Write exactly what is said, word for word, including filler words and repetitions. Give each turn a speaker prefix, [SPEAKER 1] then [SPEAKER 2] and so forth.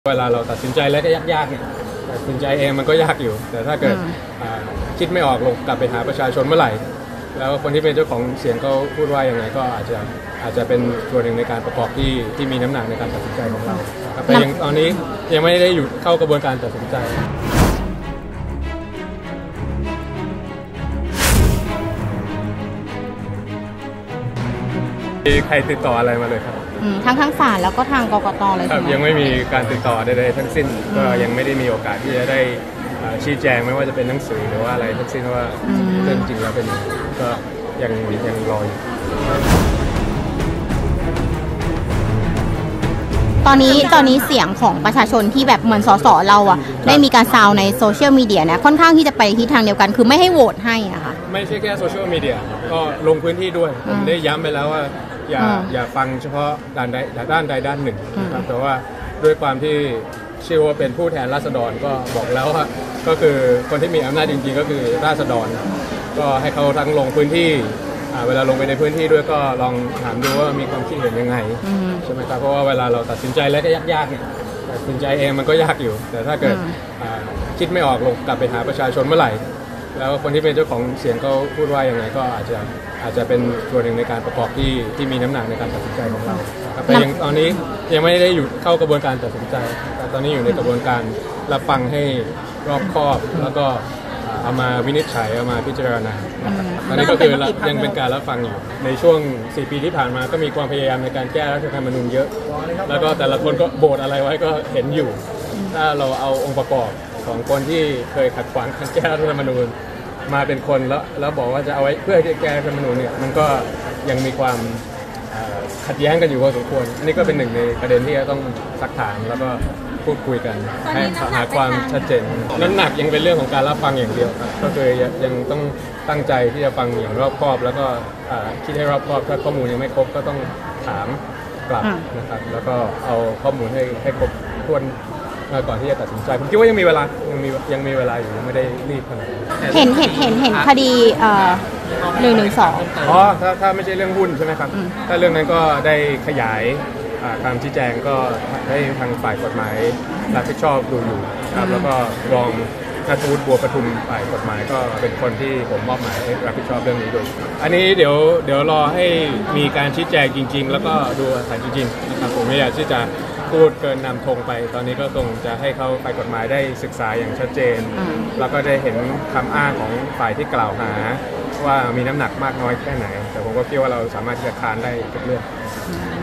[SPEAKER 1] เวลาเราตัดสินใจแล้วก็ยากๆเนี่ยตัดสินใจเองมันก็ยากอยู่แต่ถ้าเกิดคิดไม่ออกลงกลับไปหาประชาชนเมื่อไหร่แล้วคนที่เป็นเจ้าของเสียงเขาพูดว่าอย่างไรก็อาจจะอาจจะเป็นส่วนหนึ่งในการประกอบที่ที่มีน้ำหนักในการตัดสินใจของเราแต่ยังตอนนี้ยังไม่ได้อยู่เข้ากระบวนการตัดสินใจมีใครติดต่ออะไรมาเลยครับ
[SPEAKER 2] ทั้งทั้งศาลแล้วก็ทางกกตเลย
[SPEAKER 1] ครับยังไม่มีการติดต่อใดๆทั้งสิ้นก็ยังไม่ได้มีโอกาสที่จะได้ชี้แจงไม่ว่าจะเป็นหนังสือหรือว่าอะไรทั้งสิ้นว่าเรื่องจริงแล้วเป็นยังไงก็ยังยังรออยู่
[SPEAKER 2] ตอนนี้ตอนนี้เสียงของประชาชนที่แบบเหมือนสสเราอ่ะได้มีการซาวในโซเชียลมีเดียนะค่อนข้างที่จะไปทิศทางเดียวกันคือไม่ให้โหวตให้อะค่ะ
[SPEAKER 1] ไม่ใช่แค่โซเชียลมีเดียก็ลงพื้นที่ด้วยผมได้ย้ำไปแล้วว่าอย่าอย่าฟังเฉพาะด้านใดด้านใดด้านหนึ่งนะครับแต่ว่าด้วยความที่ชื่อว่าเป็นผู้แทนราษฎรก็บอกแล้วว่าก็คือคนที่มีอำนาจจริงๆก็คือราษฎรก็ให้เขาทั้งลงพื้นที่เวลาลงไปในพื้นที่ด้วยก็ลองถามดูว่ามีความคิดเห็นยังไงใช่ไหมครับเพราะว่าเวลาเราตัดสินใจแล้วก็ยากๆเนี่ยตัดสินใจเองมันก็ยากอยู่แต่ถ้าเกิดคิดไม่ออกลงกลับไปหาประชาชนเมื่อไหร่แล้วคนที่เป็นเจ้าของเสียงเขาพูดว่าอย่างไรก็อาจจะอาจจะเป็นส่วนหนึ่งในการประกอบที่ที่มีน้ำหนักในการตัดสินใจของเราแต่ยังตอนนี้ยังไม่ได้อยู่เข้ากระบวนการตัดสินใจแต่ตอนนี้อยู่ในกระบวนการรับฟังให้รอบคอบแล้วก็เอามาวินิจฉัยเอามาพิจารณาตอนนี้ก็คือยังเป็นการรับฟังอยู่ในช่วงสี่ปีที่ผ่านมาก็มีความพยายามในการแก้รัฐธรรมนูญเยอะแล้วก็แต่ละคนก็โบสอะไรไว้ก็เห็นอยู่ถ้าเราเอาองค์ประกอบของคนที่เคยขัดขวางการแก้รัฐธรรมนูญมาเป็นคนแล้วแล้วบอกว่าจะเอาไว้เพื่อที่จะแก้รัฐธรรมนูญเนี่ยมันก็ยังมีความขัดแย้งกันอยู่พอสมควรอันนี้ก็เป็นหนึ่งในประเด็นที่จะต้องซักถามแล้วก็พูดคุยกันให้หาความชัดเจนน้ำหนักยังเป็นเรื่องของการรับฟังอย่างเดียวครับก็คือยังต้องตั้งใจที่จะฟังอย่างรอบคอบแล้วก็คิดให้รอบคอบถ้าข้อมูลยังไม่ครบก็ต้องถามกลับนะครับแล้วก็เอาข้อมูลให้ให้ครบถ้วนก่อนที่จะตัดสินใจผมคิดว่ายังมีเวลายังมียังมีเวลาอยู่ยังไม่ได้รีบขนาดนั้น
[SPEAKER 2] เห็นเห็นเห็นเห็นคดีหนึ่งหนึ่งสอง
[SPEAKER 1] อ๋อถ้าถ้าไม่ใช่เรื่องหุ้นใช่ไหมครับถ้าเรื่องนั้นก็ได้ขยายคำชี้แจงก็ให้ทางฝ่ายกฎหมายรับผิดชอบดูอยู่ครับแล้วก็รองนัทวุฒิบัวประทุมฝ่ายกฎหมายก็เป็นคนที่ผมมอบหมายให้รับผิดชอบเรื่องนี้ด้วยอันนี้เดี๋ยวเดี๋ยวรอให้มีการชี้แจงจริงๆแล้วก็ดูเอกสารจริงๆนะครับผมไม่อยากที่จะพูดเกินนำธงไปตอนนี้ก็คงจะให้เขาฝ่ายกฎหมายได้ศึกษาอย่างชัดเจนแล้วก็ได้เห็นคำอ้างของฝ่ายที่กล่าวหาว่ามีน้ำหนักมากน้อยแค่ไหนแต่ผมก็คิดว่าเราสามารถที่จะค้านได้ทุกเรื่อง